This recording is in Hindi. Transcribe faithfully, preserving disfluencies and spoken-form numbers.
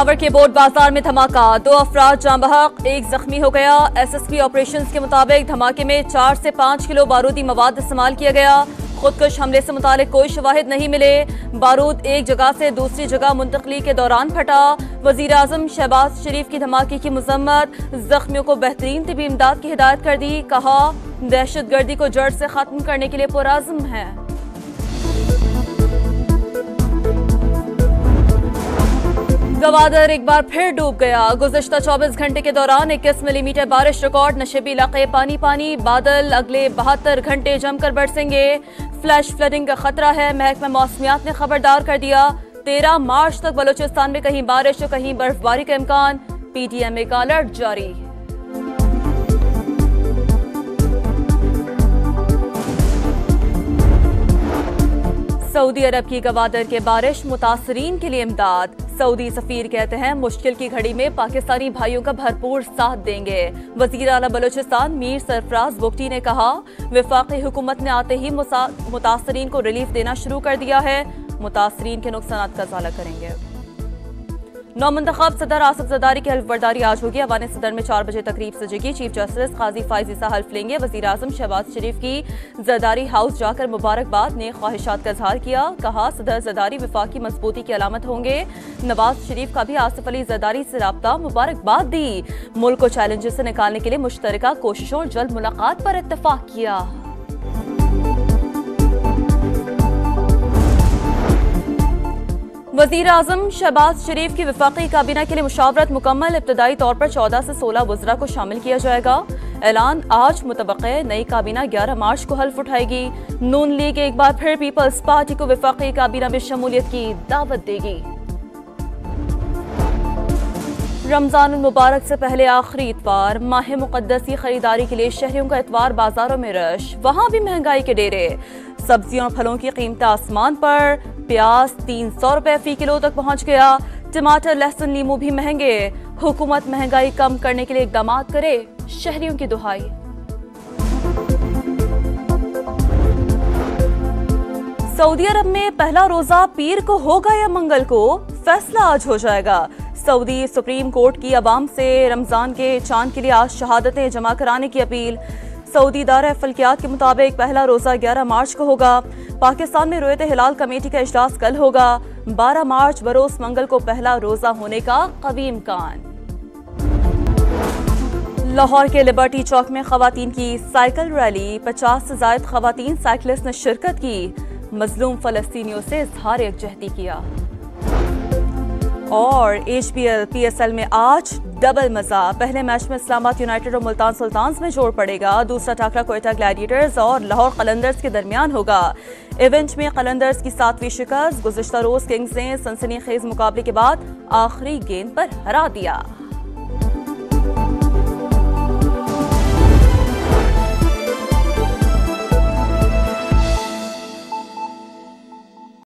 पेशावर के बोर्ड बाजार में धमाका, दो अफराद जाँ बहक, एक जख्मी हो गया। एसएसपी ऑपरेशंस के मुताबिक धमाके में चार से पाँच किलो बारूदी मवाद इस्तेमाल किया गया। खुदकुश हमले से मुतालिक कोई शवाहिद नहीं मिले। बारूद एक जगह से दूसरी जगह मुंतकली के दौरान फटा। वजीर आजम शहबाज शरीफ की धमाके की मजम्मत, जख्मियों को बेहतरीन तिबी इमदाद की हिदायत कर दी। कहा, दहशत गर्दी को जड़ से खत्म करने के लिए पुरअज़्म है। गवादर एक बार फिर डूब गया। गुज़श्ता चौबीस घंटे के दौरान इक्कीस मिलीमीटर बारिश रिकॉर्ड। नशेबी इलाके पानी पानी। बादल अगले बहत्तर घंटे जमकर बरसेंगे। फ्लैश फ्लडिंग का खतरा है। महकमा मौसमियात ने खबरदार कर दिया। तेरह मार्च तक बलूचिस्तान में कहीं बारिश तो कहीं बर्फबारी का इम्कान। पीटीएमए का अलर्ट जारी। सऊदी अरब की गवादर के बारिश मुतासरीन के लिए इमदाद। सऊदी सफीर कहते हैं मुश्किल की घड़ी में पाकिस्तानी भाइयों का भरपूर साथ देंगे। वजीर आला बलूचिस्तान मीर सरफराज बुगटी ने कहा, वफाकी हुकूमत ने आते ही मुतासरीन को रिलीफ देना शुरू कर दिया है। मुतासरीन के नुकसान का इजाला करेंगे। नौ मुंतखब सदर आसिफ जरदारी की हल्फ बर्दारी आज होगी। अवान सदर में चार बजे तकरीब सजेगी। चीफ जस्टिस काजी फाइज ईसा हल्फ लेंगे। वजीर आजम शहबाज शरीफ की जरदारी हाउस जाकर मुबारकबाद ने ख्वाहिशात का इजहार किया। कहा, सदर जरदारी वफाक की मजबूती की अलामत होंगे। नवाज शरीफ का भी आसिफ अली जरदारी से राब्ता, मुबारकबाद दी। मुल्क को चैलेंजेस से निकालने के लिए मुश्तरका कोशिशों और जल्द मुलाकात पर इत्तफाक किया। वजीर आजम शहबाज शरीफ की वफाकी काबीना के लिए मुशावरत मुकम्मल। इब्तदाई तौर पर चौदह से सोलह वज़रा को शामिल किया जाएगा। ऐलान आज मुतवक्के। नई काबीना ग्यारह मार्च को हल्फ उठाएगी। नून लीग एक बार फिर पीपल्स पार्टी को वफाकी काबीना में शमूलियत की दावत देगी। रमजान मुबारक से पहले आखिरी इतवार, माह मुक़द्दस की खरीदारी के लिए शहरियों का इतवार बाजारों में रश। वहाँ भी महंगाई के डेरे। सब्जियों और फलों की कीमतें आसमान पर। प्याज तीन सौ रुपए फी किलो तक पहुँच गया। टमाटर, लहसुन, नींबू भी महंगे। हुकूमत महंगाई कम करने के लिए इक़दाम करे, शहरियों की दुहाई। सऊदी अरब में पहला रोजा पीर को होगा या मंगल को, फैसला आज हो जाएगा। सऊदी सुप्रीम कोर्ट की अवाम से रमजान के चांद के लिए आज शहादतें जमा कराने की अपील। सऊदी दायरा फल्कियात के मुताबिक पहला रोजा ग्यारह मार्च को होगा। पाकिस्तान में रोयत हिलाल कमेटी का इजलास कल होगा। बारह मार्च बरोज मंगल को पहला रोजा होने का कवी इम्कान। लाहौर के लिबर्टी चौक में खवातीन की साइकिल रैली। पचास से ज्यादा खवातीन साइकिलिस्ट ने शिरकत की। मजलूम फलस्तीनियों से इजहार यकजहती किया। और एचपीएल पीएसएल में आज डबल मजा। पहले मैच में इस्लामाबाद यूनाइटेड और मुल्तान सुल्तान्स में जोड़ पड़ेगा। दूसरा टाकरा कोयटा ग्लैडिएटर्स और लाहौर कलंदर्स के दरमियान होगा। इवेंट में कलंदर्स की सातवीं शिकस्त। गुज़िश्ता रोज किंग्स ने सनसनीखेज मुकाबले के बाद आखिरी गेंद पर हरा दिया।